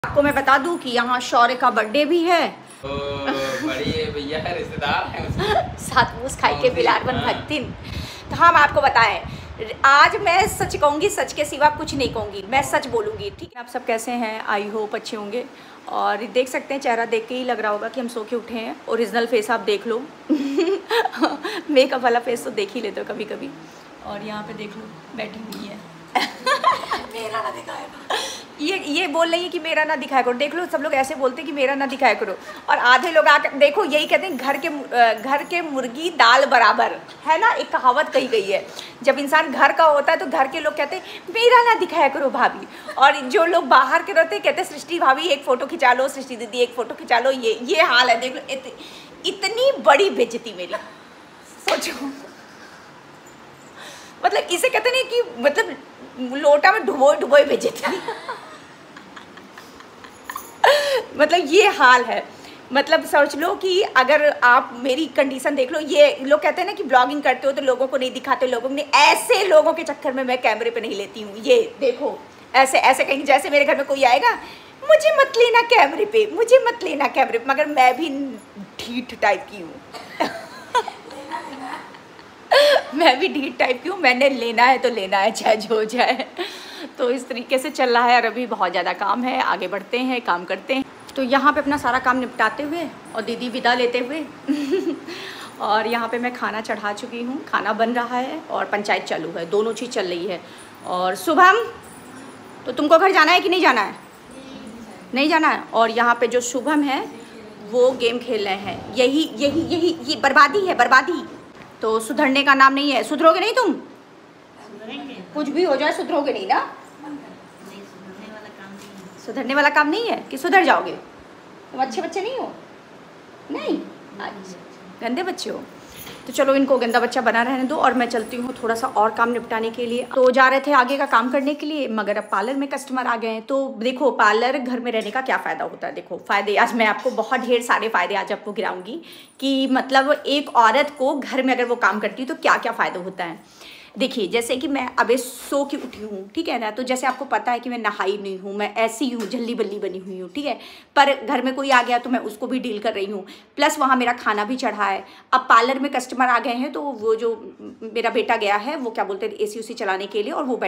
आपको मैं बता दूं कि यहाँ शौर्य का बर्थडे भी है। बड़ी भैया है, रिश्तेदार है साथ मूस खाई के पिलार बन भक्तिन। तो हम आपको बताएं, आज मैं सच कहूँगी, सच के सिवा कुछ नहीं कहूँगी, मैं सच बोलूँगी। ठीक है, आप सब कैसे हैं? आई होप अच्छे होंगे। और देख सकते हैं, चेहरा देख के ही लग रहा होगा कि हम सो के उठे हैं। ओरिजिनल फेस आप देख लो। मेकअप वाला फेस तो देख ही लेते हो कभी कभी। और यहाँ पे देख लो, बैठी हुई है। मेरा ना दिखाएगा, ये बोल रही है कि मेरा ना दिखाया करो। देख लो, सब लोग ऐसे बोलते हैं कि मेरा ना दिखाया करो, और आधे लोग आकर देखो यही कहते हैं, घर के मुर्गी दाल बराबर है ना। एक कहावत कही गई है, जब इंसान घर का होता है तो घर के लोग कहते हैं मेरा ना दिखाया करो भाभी, और जो लोग बाहर के रहते हैं कहते हैं सृष्टि भाभी एक फ़ोटो खिंचा लो, सृष्टि दीदी एक फ़ोटो खिंचा लो। ये हाल है, देख लो। इतनी बड़ी बेइज्जती मेरी, सोचो। मतलब इसे कहते नहीं कि मतलब लोटा में डुबोए डुबोए बेइज्जती। मतलब ये हाल है। मतलब सोच लो कि अगर आप मेरी कंडीशन देख लो, ये लोग कहते हैं ना कि ब्लॉगिंग करते हो तो लोगों को नहीं दिखाते, लोगों ने ऐसे लोगों के चक्कर में मैं कैमरे पे नहीं लेती हूँ। ये देखो, ऐसे ऐसे कहीं जैसे मेरे घर में कोई आएगा, मुझे मत लेना कैमरे पे, मुझे मत लेना कैमरे पे। मगर मैं भी ढीठ टाइप की हूँ। मैं भी ढीठ टाइप की हूँ, मैंने लेना है तो लेना है, चाहे जो हो जाए। तो इस तरीके से चल रहा है। और अभी बहुत ज़्यादा काम है, आगे बढ़ते हैं, काम करते हैं। तो यहाँ पे अपना सारा काम निपटाते हुए और दीदी विदा लेते हुए और यहाँ पे मैं खाना चढ़ा चुकी हूँ, खाना बन रहा है और पंचायत चालू है, दोनों चीज़ चल रही है। और शुभम, तो तुमको घर जाना है कि नहीं जाना है? नहीं जाना है। और यहाँ पे जो शुभम है वो गेम खेल रहे हैं। ये बर्बादी है, बर्बादी। तो सुधरने का नाम नहीं है। सुधरोगे नहीं तुम? कुछ भी हो जाए सुधरोगे नहीं ना? सुधरने वाला काम नहीं है कि सुधर जाओगे। तुम अच्छे बच्चे नहीं हो? नहीं, अच्छा गंदे बच्चे हो। तो चलो, इनको गंदा बच्चा बना रहने दो और मैं चलती हूँ थोड़ा सा और काम निपटाने के लिए। तो जा रहे थे आगे का काम करने के लिए, मगर अब पार्लर में कस्टमर आ गए हैं। तो देखो, पार्लर घर में रहने का क्या फ़ायदा होता है। देखो फ़ायदे, आज मैं आपको बहुत ढेर सारे फ़ायदे आज आपको गिराऊंगी कि मतलब एक औरत को घर में अगर वो काम करती है तो क्या क्या फ़ायदा होता है। देखिए, जैसे कि मैं अबे सो के उठी हूँ, ठीक है ना। तो जैसे आपको पता है कि मैं नहाई नहीं हूँ, मैं ऐसी हूँ, झल्ली बल्ली बनी हुई हूँ, ठीक है। पर घर में कोई आ गया तो मैं उसको भी डील कर रही हूँ, प्लस वहाँ मेरा खाना भी चढ़ा है। अब पार्लर में कस्टमर आ गए हैं तो वो जो मेरा बेटा गया है, वो क्या बोलते हैं, एसी उसी चलाने के लिए, और वो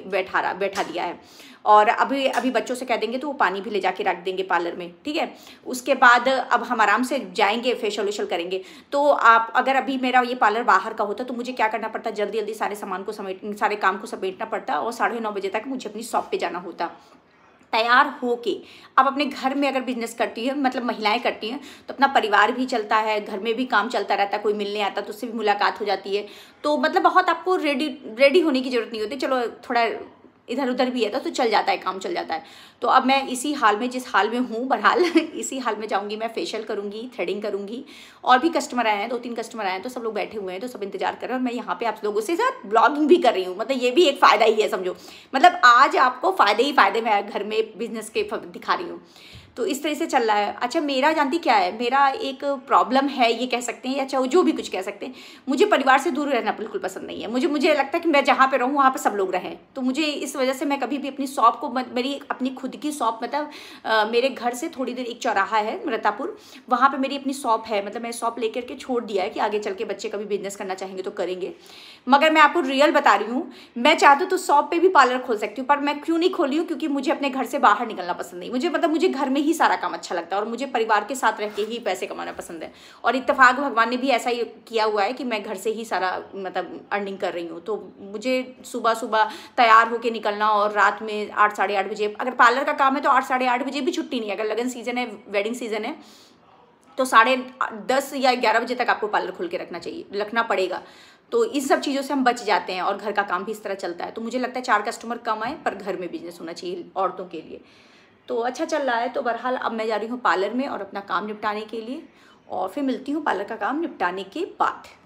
बैठा दिया है। और अभी अभी बच्चों से कह देंगे तो वो पानी भी ले जाके रख देंगे पार्लर में, ठीक है। उसके बाद अब हम आराम से जाएंगे, फेशियल वेशियल करेंगे। तो आप अगर अभी मेरा ये पार्लर बाहर का होता तो मुझे क्या करना पड़ता, जल्दी जल्दी सारे सामान को सारे काम को समेटना पड़ता, और 9:30 बजे तक मुझे अपनी शॉप पे जाना होता तैयार हो के। अब अपने घर में अगर बिजनेस करती है, मतलब महिलाएं करती हैं, तो अपना परिवार भी चलता है, घर में भी काम चलता रहता है, कोई मिलने आता तो उससे भी मुलाकात हो जाती है। तो मतलब बहुत आपको रेडी होने की जरूरत नहीं होती। चलो थोड़ा इधर उधर भी है तो चल जाता है, काम चल जाता है। तो अब मैं इसी हाल में, जिस हाल में हूँ बहरहाल, इसी हाल में जाऊँगी, मैं फेशियल करूँगी, थ्रेडिंग करूँगी। और भी कस्टमर आए हैं, 2-3 कस्टमर आए हैं, तो सब लोग बैठे हुए हैं, तो सब इंतजार कर रहे हैं। और मैं यहाँ पे आप लोगों से साथ ब्लॉगिंग भी कर रही हूँ। मतलब ये भी एक फ़ायदा ही है, समझो। मतलब आज आपको फ़ायदे ही फ़ायदे मैं घर में बिजनेस के दिखा रही हूँ। तो इस तरह से चल रहा है। अच्छा, मेरा जानती क्या है, मेरा एक प्रॉब्लम है, ये कह सकते हैं, या चाहे जो भी कुछ कह सकते हैं, मुझे परिवार से दूर रहना बिल्कुल पसंद नहीं है। मुझे लगता है कि मैं जहाँ पे रहूँ वहाँ पे सब लोग रहें। तो मुझे इस वजह से मैं कभी भी अपनी शॉप को, मेरी अपनी खुद की शॉप, मतलब मेरे घर से थोड़ी देर एक चौराहा है मृतापुर, वहाँ पर मेरी अपनी शॉप है। मतलब मैं शॉप लेकर के छोड़ दिया है कि आगे चल के बच्चे कभी बिजनेस करना चाहेंगे तो करेंगे। मगर मैं आपको रियल बता रही हूँ, मैं चाहती हूँ तो शॉप पे भी पार्लर खोल सकती हूँ, पर मैं क्यों नहीं खोली हूँ, क्योंकि मुझे अपने घर से बाहर निकलना पसंद नहीं। मुझे घर में ही सारा काम अच्छा लगता है, और मुझे परिवार के साथ रह के ही पैसे कमाना पसंद है। और इत्तेफाक भगवान ने भी ऐसा ही किया हुआ है कि मैं घर से ही सारा मतलब अर्निंग कर रही हूँ। तो मुझे सुबह सुबह तैयार होकर निकलना, और रात में 8 साढ़े 8 बजे, अगर पार्लर का काम है तो 8 साढ़े 8 बजे भी छुट्टी नहीं है। अगर लगन सीजन है, वेडिंग सीजन है, तो 10:30 या 11 बजे तक आपको पार्लर खोल के रखना पड़ेगा। तो इस सब चीज़ों से हम बच जाते हैं, और घर का काम भी इस तरह चलता है। तो मुझे लगता है 4 कस्टमर कम आए पर घर में बिजनेस होना चाहिए औरतों के लिए। तो अच्छा चल रहा है। तो बहरहाल अब मैं जा रही हूँ पार्लर में और अपना काम निपटाने के लिए, और फिर मिलती हूँ पार्लर का काम निपटाने के बाद।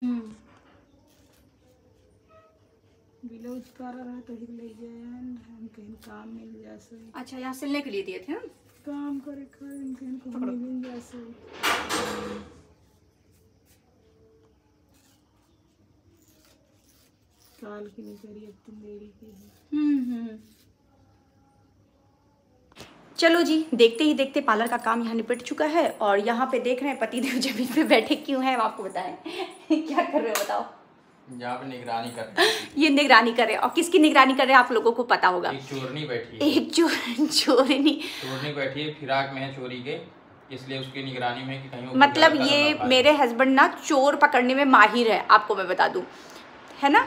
ब्लाउज कर रहा तो ही ले जाए कहीं काम मिल जाए। अच्छा, यहाँ सिलने के लिए दिए थे ना? काम करे कहीं को मिल जाए। काल की नहीं करी अब तुम मेरी की। चलो जी, देखते ही देखते पार्लर का काम यहाँ निपट चुका है और यहाँ पे देख रहे हैं पतिदेव जमीन पे बैठे क्यों हैं, आप आपको बताएं। क्या कर रहे हो बताओ? यहाँ पे निगरानी कर रहे हैं। ये निगरानी कर रहे हैं और किसकी निगरानी कर रहे हैं आप लोगों को पता होगा। एक चोरनी बैठी है। एक चोरनी बैठी है, फिराक में है चोरी के, इसलिए उसकी निगरानी में कि कहीं मतलब ये मेरे हस्बैंड ना चोर पकड़ने में माहिर है, आपको मैं बता दूं, है ना?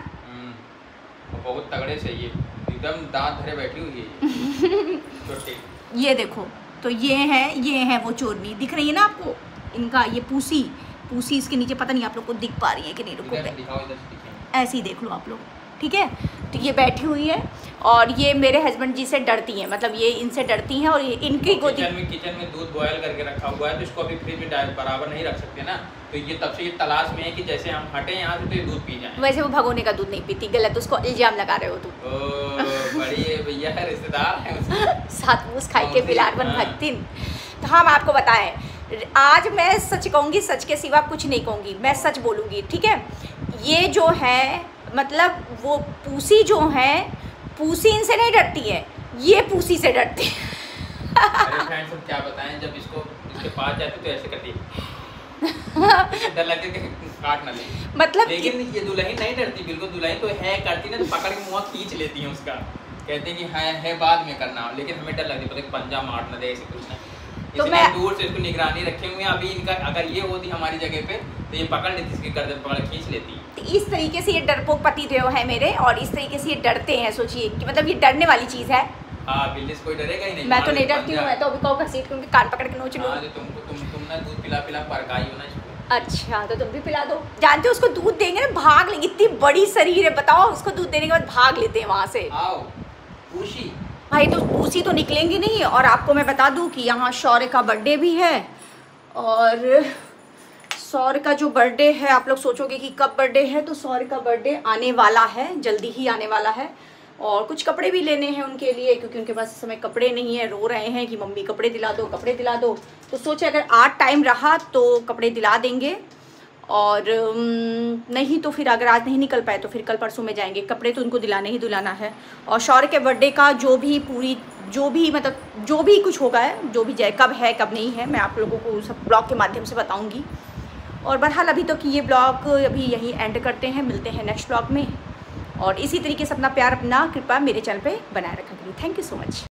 बहुत तगड़े से ये एकदम दांत धरे बैठी हुई है छोटे। ये देखो, तो ये है वो चोरनी, दिख रही है ना आपको? इनका ये पूसी इसके नीचे, पता नहीं आप लोग को दिख पा रही है कि नहीं, रुको ऐसे ही देख लो आप लोग, ठीक है? तो ये बैठी हुई है और ये मेरे हस्बैंड जी से डरती हैं, मतलब ये इनसे डरती हैं और ये इनकी गोदी। किचन में दूध बॉयल करके रखा हुआ है तो इसको अभी फ्रिज में बराबर नहीं रख सकते ना, तो ये तब से ये तलाश में है कि जैसे हम हटे यहाँ से तो ये दूध पी जाए। वैसे वो भगोने का दूध नहीं पीती, गलत उसको इल्जाम लगा रहे हो तुम। बड़ी भैया है, रिश्तेदार है साथ मूस खाई के बिलार बन भक्तिन। तो हम आपको बताएं, आज मैं सच कहूँगी, सच के सिवा कुछ नहीं कहूँगी, मैं सच बोलूँगी, ठीक है? ये जो है मतलब वो पूसी जो है, पूसी इनसे नहीं डरती है, ये पूसी से डरती है। अरे फ्रेंड्स, हम क्या बताएं, जब इसके पास जाते तो ऐसे करती है, डर लगे कि काट ना ले, मतलब लेकिन ये दुल्हन नहीं डरती बिल्कुल। दुल्हन तो है करती ना, तो पकड़ के मुँह खींच लेती है उसका, कहते हैं कि है बाद में करना, लेकिन हमें डर लगती है पंजा मार ना दे, ऐसे कुछ ना। तो मैं दूर से इसको निगरानी रखे हुए हैं। अभी इनका अगर ये होती हमारी जगह पे तो ये पकड़ लेती, इसकी गर्दन पकड़ खींच लेती। तो इस तरीके से ये डरपोक पतिदेव है मेरे, और इस तरीके से ये डरते हैं। सोचिए कि मतलब ये डरने वाली चीज है। हाँ, बिल्ली से कोई डरेगा ही नहीं। मैं तो नहीं डरती हूँ, मैं तो अभी कहूँ घसीट के उनके कान पकड़ के नोच लूँ। तुम ना दूध पिला परकाई हो ना इसको। अच्छा, तो तुम भी पिला दो। जानते हो उसको दूध देंगे ना भाग लेंगे, इतनी बड़ी शरीर है, बताओ, उसको दूध देने के बाद भाग लेते हैं वहाँ से। आओ खुशी भाई, तो उसी तो निकलेंगी नहीं। और आपको मैं बता दूं कि यहाँ शौर्य का बर्थडे भी है, और शौर्य का जो बर्थडे है, आप लोग सोचोगे कि कब बर्थडे है, तो शौर्य का बर्थडे आने वाला है, जल्दी ही आने वाला है। और कुछ कपड़े भी लेने हैं उनके लिए, क्योंकि उनके पास इस समय कपड़े नहीं है, रो रहे हैं कि मम्मी कपड़े दिला दो, कपड़े दिला दो। तो सोचे अगर आज टाइम रहा तो कपड़े दिला देंगे, और नहीं तो फिर अगर आज नहीं निकल पाए तो फिर कल परसों में जाएंगे। कपड़े तो उनको दिलाना ही दिलाना है। और शौर्य के बर्थडे का जो भी मतलब जो भी कुछ होगा, जो भी जाए, कब है कब नहीं है, मैं आप लोगों को सब ब्लॉग के माध्यम से बताऊंगी। और बहरहाल अभी तो कि ये ब्लॉग अभी यहीं एंड करते हैं, मिलते हैं नेक्स्ट ब्लॉग में। और इसी तरीके से अपना प्यार, अपना कृपा मेरे चैनल पे बनाए रखा करिए। Thank you so much.